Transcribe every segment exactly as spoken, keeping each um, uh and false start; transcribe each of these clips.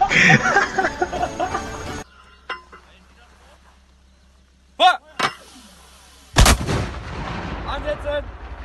Ansetzen!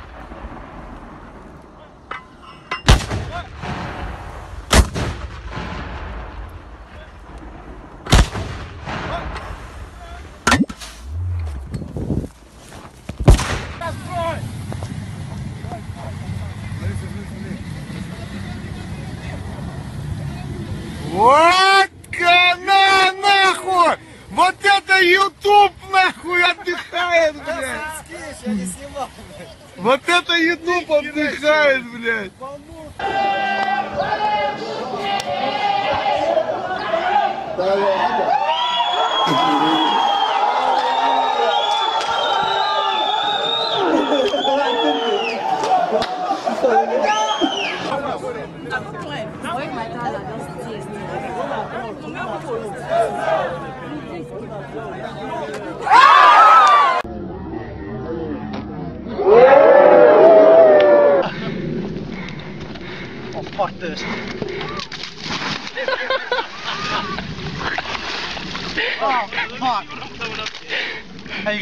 Вот на нахуй! Вот это YouTube нахуй отдыхает, блядь! Вот это YouTube отдыхает, блядь! Oh fuck this. Oh fuck. Hey.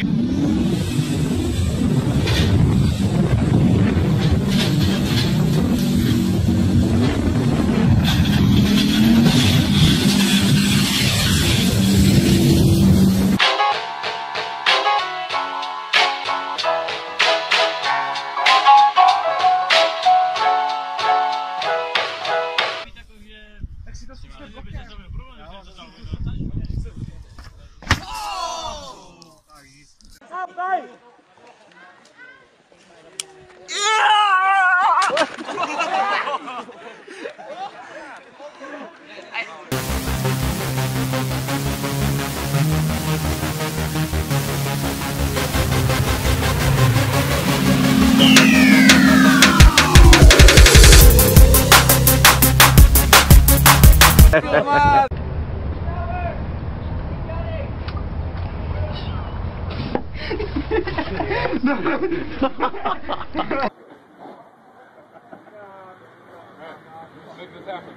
Make this happen.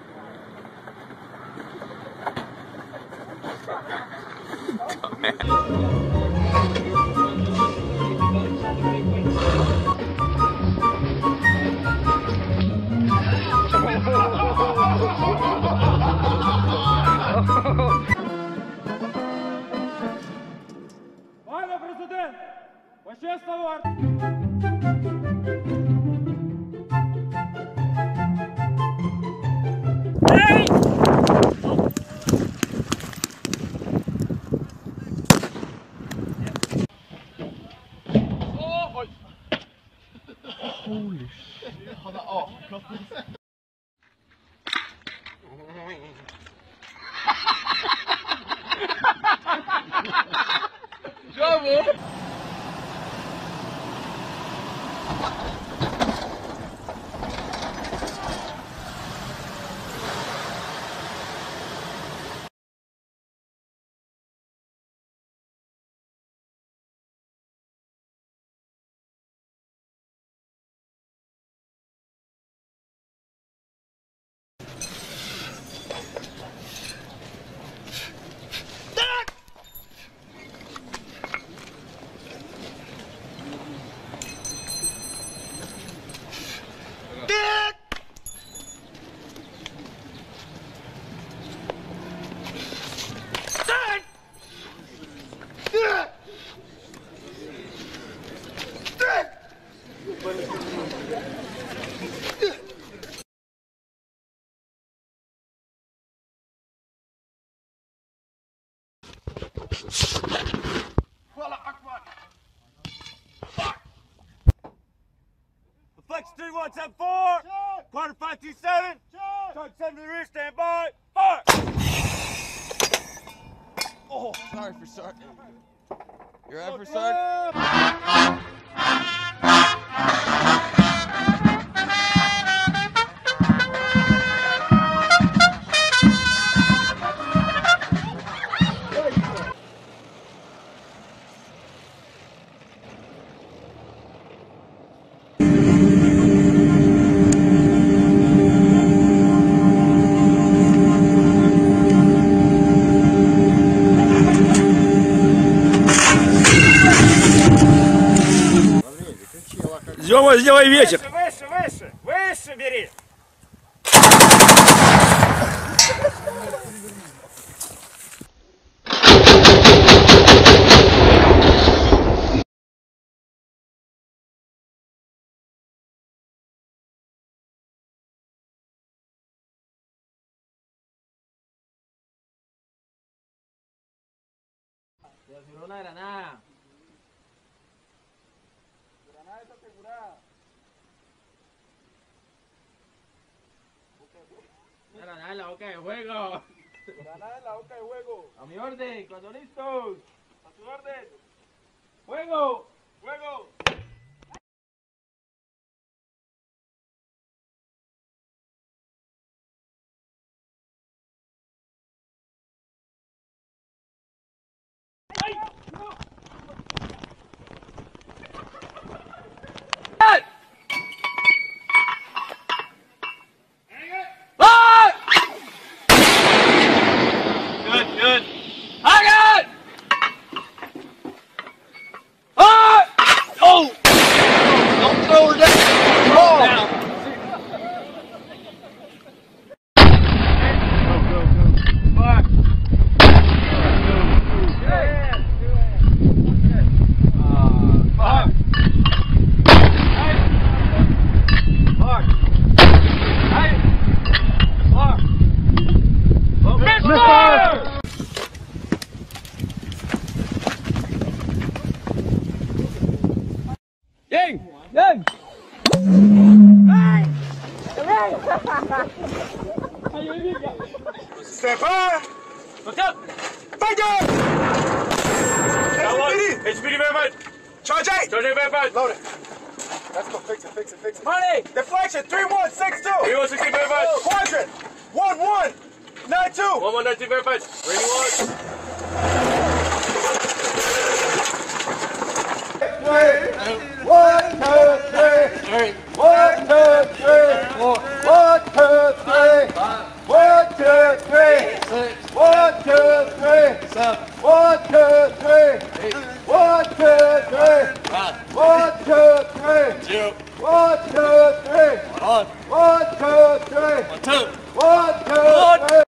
Пане президент, почесна варта. Holy shit. Han är avklart. Bravo! Flex three one seven four, quarter five two seven, charge seven to the rear, stand by, fire! Oh, sorry for starting. You're right for start. вот, сделай вечер. Выше, выше, выше, выше бери. Una granada. Granada desasegurada. Una granada en la boca de juego. Granada en la boca de juego. A mi orden, cuando listos. A tu orden. ¡Fuego! Juego. Good, good. I got! Ah! Oh! Don't throw her down. Roll down. Ding! Ding! Stand by. Look up! Fire! H P D very much. Charge eight. Charge eight very much. Load it. Let's go fix it, fix it, fix it. Money! Deflection three one six two. three one six two very much. Quadrant one one nine two. one one nine two very much. Rating one. One, two, three. One, two, three. One, two, three. One, two, three. One, two, three. One, two, three. One, two, three. One, two, three. Zero. One, two, three. On. One, two, three. One, two. One, two, three.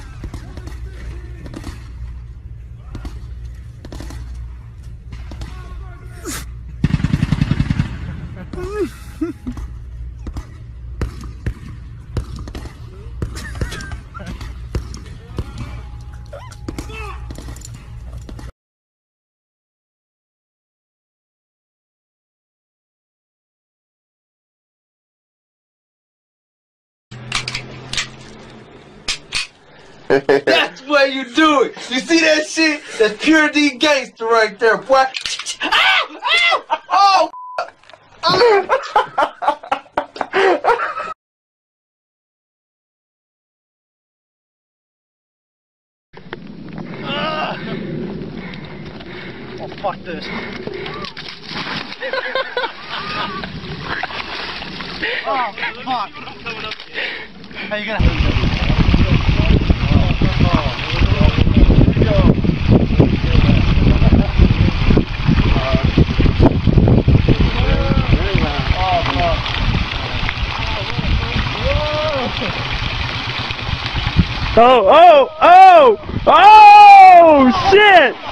That's what you do it. You see that shit? That's pure D gangster right there, boy. Ow! Ow! Oh! Oh, fuck this. Oh, fuck. How you gonna... Oh, oh, oh, oh, shit!